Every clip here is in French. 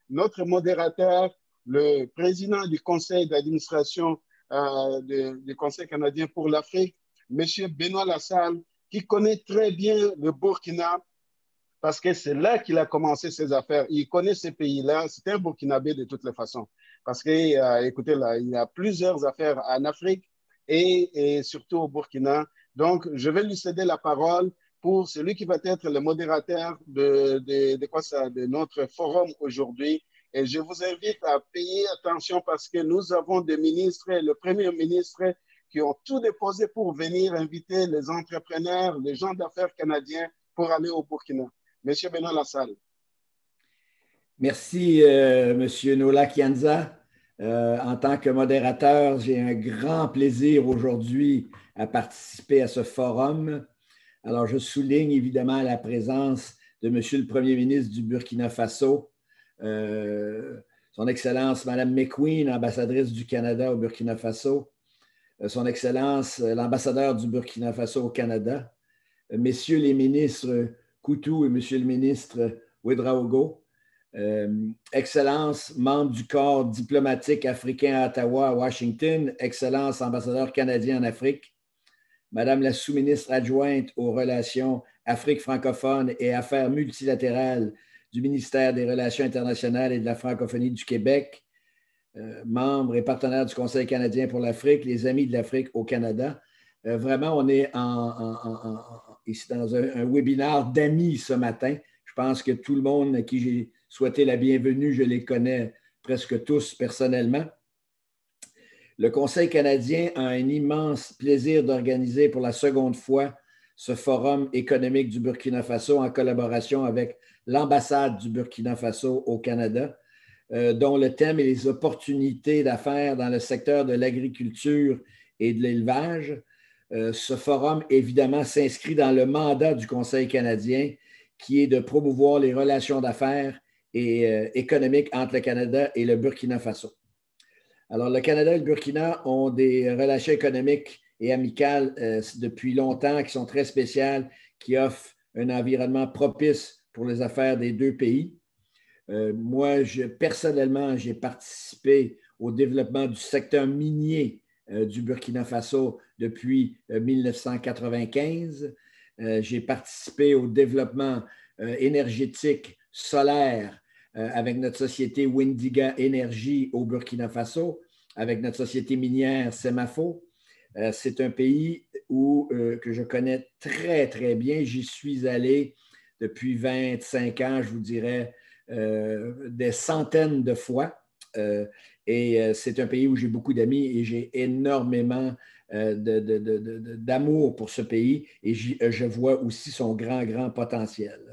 notre modérateur, le président du conseil d'administration du Conseil canadien pour l'Afrique, M. Benoît Lassalle, qui connaît très bien le Burkina parce que c'est là qu'il a commencé ses affaires. Il connaît ces pays-là. C'est un Burkinabé de toutes les façons. Parce que, écoutez, là, il y a plusieurs affaires en Afrique et surtout au Burkina. Donc, je vais lui céder la parole pour celui qui va être le modérateur de notre forum aujourd'hui. Et je vous invite à payer attention parce que nous avons des ministres, le Premier ministre, qui ont tout déposé pour venir inviter les entrepreneurs, les gens d'affaires canadiens pour aller au Burkina. Monsieur Benoît Lassalle. Merci, Monsieur Nola Kianza. En tant que modérateur, j'ai un grand plaisir aujourd'hui à participer à ce forum. Alors, je souligne évidemment la présence de Monsieur le Premier ministre du Burkina Faso, Son Excellence Mme McQueen, ambassadrice du Canada au Burkina Faso, Son Excellence l'ambassadeur du Burkina Faso au Canada, Messieurs les ministres Coutu et Monsieur le ministre Ouedraogo, Excellence, membre du corps diplomatique africain à Ottawa, à Washington, Excellence, ambassadeur canadien en Afrique, Madame la sous-ministre adjointe aux relations Afrique francophone et affaires multilatérales du ministère des Relations internationales et de la francophonie du Québec, membre et partenaire du Conseil canadien pour l'Afrique, les Amis de l'Afrique au Canada. Vraiment, on est ici dans un webinaire d'amis ce matin. Je pense que tout le monde à qui j'ai souhaité la bienvenue, je les connais presque tous personnellement. Le Conseil canadien a un immense plaisir d'organiser pour la seconde fois ce forum économique du Burkina Faso en collaboration avec l'ambassade du Burkina Faso au Canada, dont le thème est les opportunités d'affaires dans le secteur de l'agriculture et de l'élevage. Ce forum, évidemment, s'inscrit dans le mandat du Conseil canadien qui est de promouvoir les relations d'affaires et économiques entre le Canada et le Burkina Faso. Alors, le Canada et le Burkina ont des relations économiques et amicales depuis longtemps qui sont très spéciales, qui offrent un environnement propice pour les affaires des deux pays. Moi, personnellement, j'ai participé au développement du secteur minier du Burkina Faso depuis 1995. J'ai participé au développement énergétique solaire avec notre société Windiga Énergie au Burkina Faso, avec notre société minière Semafo. C'est un pays que je connais très, très bien. J'y suis allé depuis 25 ans, je vous dirais, des centaines de fois. Et c'est un pays où j'ai beaucoup d'amis et j'ai énormément d'amour pour ce pays et je vois aussi son grand, grand potentiel.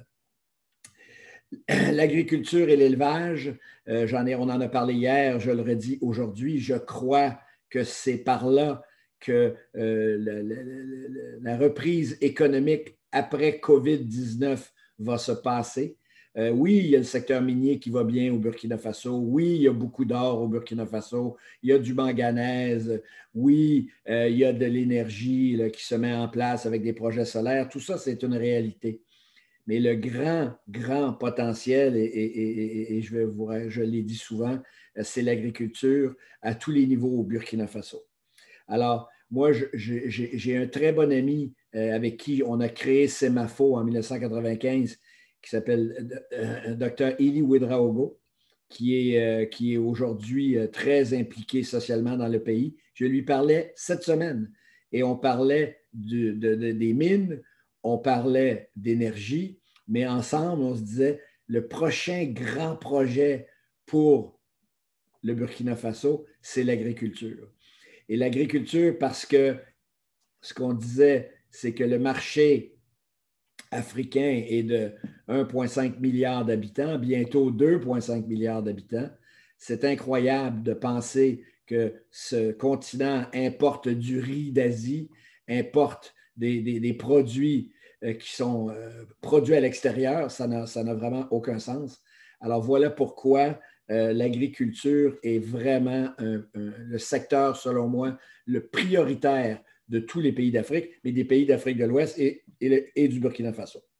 L'agriculture et l'élevage, on en a parlé hier, je le redis aujourd'hui, je crois que c'est par là que la reprise économique après COVID-19 va se passer. Oui, il y a le secteur minier qui va bien au Burkina Faso. Oui, il y a beaucoup d'or au Burkina Faso. Il y a du manganèse. Oui, il y a de l'énergie qui se met en place avec des projets solaires. Tout ça, c'est une réalité. Mais le grand, grand potentiel, et je l'ai dit souvent, c'est l'agriculture à tous les niveaux au Burkina Faso. Alors, moi, j'ai un très bon ami avec qui on a créé Semafo en 1995, qui s'appelle Dr. Eli Ouedraogo, qui est aujourd'hui très impliqué socialement dans le pays. Je lui parlais cette semaine et on parlait des mines, on parlait d'énergie, mais ensemble, on se disait le prochain grand projet pour le Burkina Faso, c'est l'agriculture. Et l'agriculture, parce que ce qu'on disait, c'est que le marché africain est de 1,5 milliard d'habitants, bientôt 2,5 milliards d'habitants. C'est incroyable de penser que ce continent importe du riz d'Asie, importe des produits qui sont produits à l'extérieur. Ça n'a vraiment aucun sens. Alors voilà pourquoi l'agriculture est vraiment le secteur, selon moi, le prioritaire de tous les pays d'Afrique, mais des pays d'Afrique de l'Ouest et du Burkina Faso.